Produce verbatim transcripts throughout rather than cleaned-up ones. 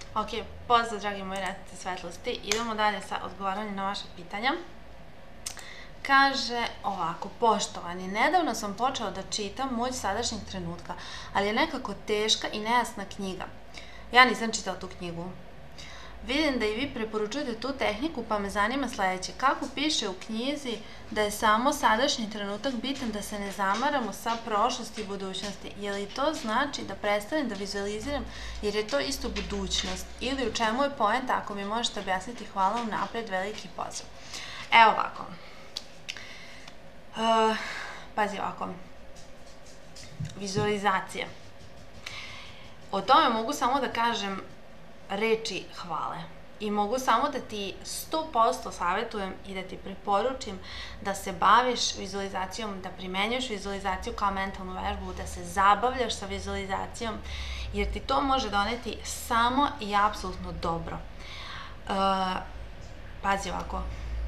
Ok, pozdrav dragi moji radnici svetlosti. Idemo dalje sa odgovaranjem na vaše pitanja. Kaže ovako, poštovani, nedavno sam počela da čitam Moć sadašnjeg trenutka, ali je nekako teška i nejasna knjiga. Ja nisam čitala tu knjigu. Vidim da i vi preporučujete tu tehniku, pa me zanima sledeće. Kako piše u knjizi da je samo sadašnji trenutak bitan, da se ne zamaramo sa prošlosti i budućnosti? Je li to znači da prestanem da vizualiziram jer je to isto budućnost? Ili u čemu je poenta, ako mi možete objasniti? Hvala unapred, veliki pozdrav. Evo ovako. Uh, pazi ovako. Vizualizacija. O tome mogu samo da kažem reči hvale. I mogu samo da ti sto posto savjetujem i da ti preporučim da se baviš vizualizacijom, da primenjuješ vizualizaciju kao mentalnu vežbu, da se zabavljaš sa vizualizacijom, jer ti to može doneti samo i apsolutno dobro. Uh, pazi ovako.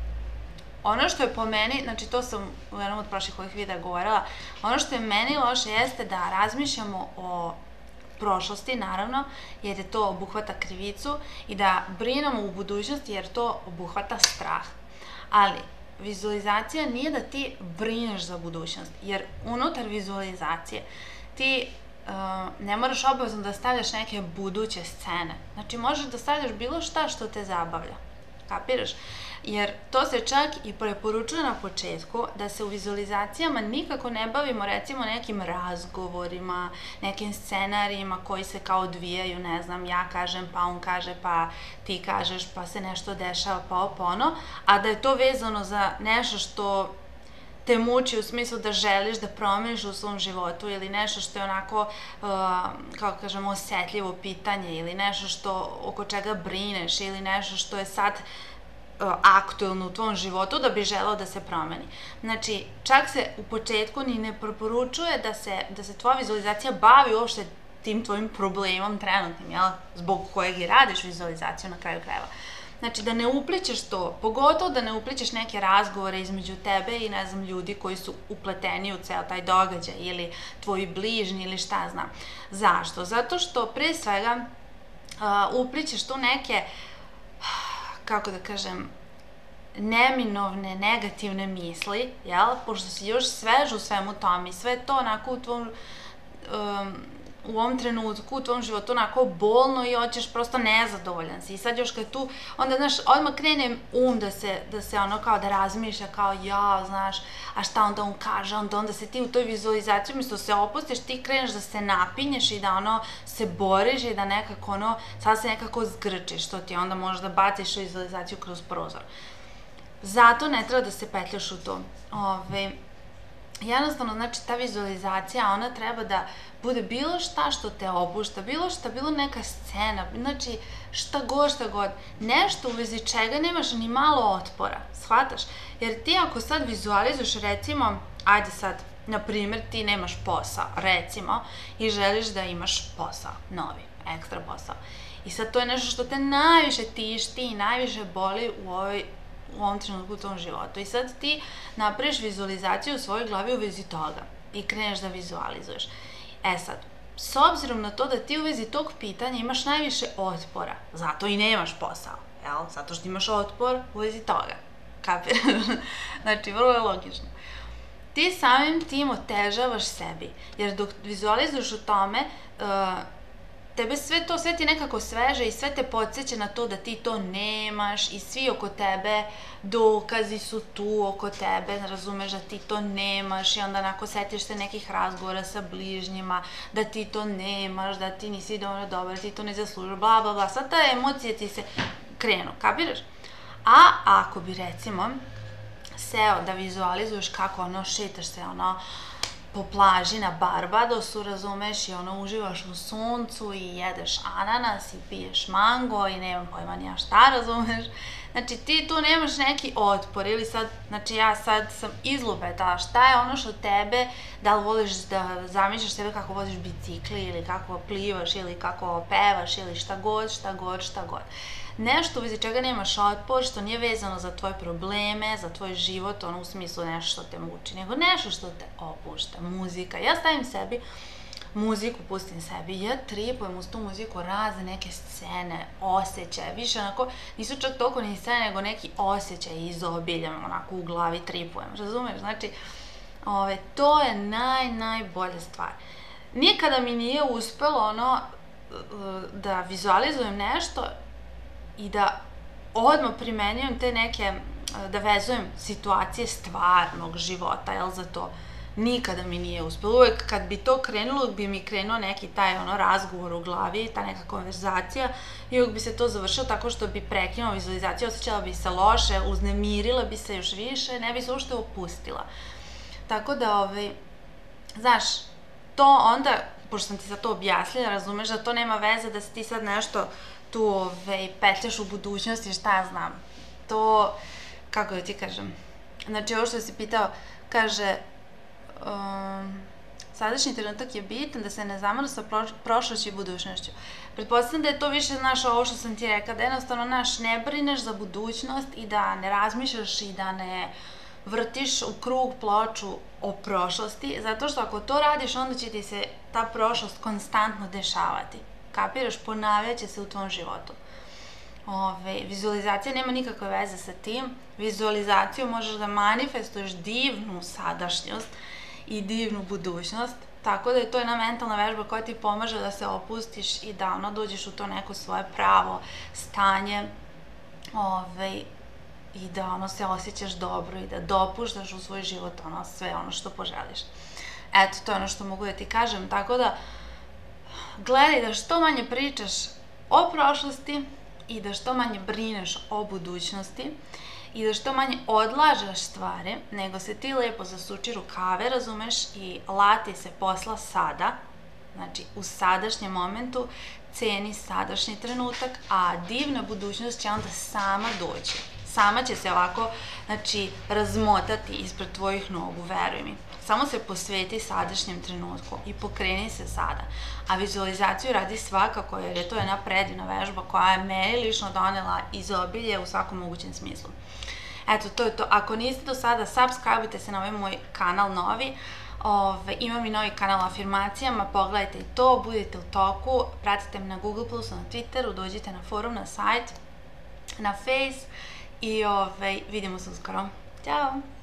Ono što je po meni, znači to sam u jednom od prošlih ovih videa govorila, ono što je meni loše jeste da razmišljamo o prošlosti, naravno, jer je to obuhvata krivicu, i da brinemo u budućnosti jer to obuhvata strah. Ali vizualizacija nije da ti brineš za budućnost, jer unutar vizualizacije ti uh, ne moraš obavezno da stavljaš neke buduće scene. Znači možeš da stavljaš bilo šta što te zabavlja. Kapiraš? Jer to se čak i preporučuje na početku, da se u vizualizacijama nikako ne bavimo recimo nekim razgovorima, nekim scenarijima koji se kao odvijaju, ne znam, ja kažem, pa on kaže, pa ti kažeš, pa se nešto dešava, pa op ono, a da je to vezano za nešto što te muči u smislu da želiš da promeniš u svom životu, ili nešto što je onako, uh, kako kažemo, osetljivo pitanje, ili nešto što, oko čega brineš, ili nešto što je sad uh, aktuelno u tvom životu da bi želeo da se promeni. Znači, čak se u početku ni ne preporučuje da se, da se tvoja vizualizacija bavi uopšte tim tvojim problemom trenutnim, jel? Zbog kojeg i radiš vizualizaciju na kraju krajeva. Znači, da ne uplićeš to, pogotovo da ne uplićeš neke razgovore između tebe i, ne znam, ljudi koji su upleteni u ceo taj događaj, ili tvoji bližnji, ili šta znam. Zašto? Zato što, pre svega, uh, uplićeš tu neke, kako da kažem, neminovne, negativne misli, jel? Pošto si još svež u svemu tome i sve to onako u tvom... Um, u ovom trenutku, u tvom životu onako bolno i hoćeš, prosto nezadovoljan si. I sad još kad tu, onda, znaš, odmah krene um da se, da se ono kao da razmišlja kao ja, znaš, a šta onda on kaže, onda, onda se ti u toj vizualizaciji, umjesto se opustiš, ti kreneš da se napinješ i da ono se boriš i da nekako ono, sad se nekako zgrčiš, što ti onda možeš da baciš u vizualizaciju kroz prozor. Zato ne treba da se petljaš u to. Ove, jednostavno, znači, ta vizualizacija, ona treba da bude bilo šta što te opušta, bilo šta, bilo neka scena, znači šta god, šta god, nešto u vezi čega nemaš ni malo otpora, shvataš? Jer ti ako sad vizualizuješ, recimo, ajde sad, na primjer, ti nemaš posao, recimo, i želiš da imaš posao, novi, ekstra posao. I sad to je nešto što te najviše tišti i najviše boli u ovoj u ovom trenutku u tom životu. I sad ti napraviš vizualizaciju u svojoj glavi u vezi toga i kreneš da vizualizuješ. E sad, s obzirom na to da ti u vezi tog pitanja imaš najviše otpora, zato i nemaš posao, jel? Zato što imaš otpor u vezi toga. Kapiraš? Znači, vrlo je logično. Ti samim tim otežavaš sebi, jer dok vizualizuješ o tome, uh, tebe sve to, sve ti nekako sveže i sve te podsjeća na to da ti to nemaš i svi oko tebe, dokazi su tu oko tebe, razumeš da ti to nemaš i onda onako setiš se nekih razgovora sa bližnjima, da ti to nemaš, da ti nisi dovoljno dobar, ti to ne zaslužuješ, bla bla bla, sad ta emocije ti se krenu, kapiraš? A ako bi recimo seo da vizualizuješ kako ono šetaš se ono po plaži na Barbadosu, razumeš, i ono uživaš u suncu i jedeš ananas i piješ mango i nemam pojma nija šta, razumeš. Znači ti tu nemaš neki otpor ili sad, znači ja sad sam izlupetala šta je ono što tebe, da li voliš da zamišljaš sebe kako voziš bicikli ili kako plivaš ili kako pevaš ili šta god, šta god, šta god. Nešto u vezi čega nemaš otpor, što nije vezano za tvoje probleme, za tvoj život, ono u smislu nešto što te muči, nego nešto što te opušta, muzika. Ja stavim sebi muziku pustim sebi, ja tripujem uz tu muziku razne neke scene, osjećaje, više onako, nisu čak toliko ni scene, nego neki osjećaj izobiljam, onako u glavi tripujem, razumeš? Znači, ove, to je naj, najbolja stvar. Nikada mi nije uspelo ono da vizualizujem nešto i da odmah primenjujem te neke, da vezujem situacije stvarnog života, jel, za to. Nikada mi nije uspelo. Uvek kad bi to krenulo, bi mi krenuo neki taj ono razgovor u glavi, ta neka konverzacija i uvek bi se to završilo tako što bi prekinuo vizualizaciju, osjećala bi se loše, uznemirila bi se još više, ne bi se uopšte opustila. Tako da, ovaj, znaš, to onda, pošto sam ti sad to objasnila, razumeš da to nema veze da si ti sad nešto tu ovaj, petljaš u budućnosti, šta ja znam. To, kako da ti kažem, znači ovo što si pitao, kaže, um, sadašnji trenutak je bitan da se ne zamara sa prošlošću i budućnošću. Pretpostavljam da je to više, znaš, ovo što sam ti rekla, da jednostavno, znaš, ne brineš za budućnost i da ne razmišljaš i da ne vrtiš u krug ploču o prošlosti, zato što ako to radiš, onda će ti se ta prošlost konstantno dešavati. Kapiraš, ponavljat će se u tvom životu. Ove, vizualizacija nema nikakve veze sa tim. Vizualizaciju možeš da manifestuješ divnu sadašnjost i divnu budućnost, tako da je to jedna mentalna vežba koja ti pomaže da se opustiš i da ono dođeš u to neko svoje pravo stanje, ove, i da ono se osjećaš dobro i da dopuštaš u svoj život ono sve ono što poželiš. Eto, to je ono što mogu da ti kažem, tako da gledaj da što manje pričaš o prošlosti i da što manje brineš o budućnosti i da što manje odlažeš stvari, nego se ti lepo zasuči rukave, razumeš, i lati se posla sada, znači u sadašnjem momentu, ceni sadašnji trenutak, a divna budućnost će onda sama doći. Sama će se ovako, znači, razmotati ispred tvojih nogu, veruj mi. Samo se posveti sadašnjem trenutku i pokreni se sada. A vizualizaciju radi svakako, jer je to jedna predivna vežba koja je meni lično donela izobilje u svakom mogućem smislu. Eto, to je to. Ako niste do sada, subscribe-ujte se na ovaj moj kanal novi. Ove, imam i novi kanal o afirmacijama, pogledajte i to, budite u toku, pratite me na Google plusu, na Twitteru, dođite na forum, na sajt, na Face i ove, vidimo se uskoro. Ćao!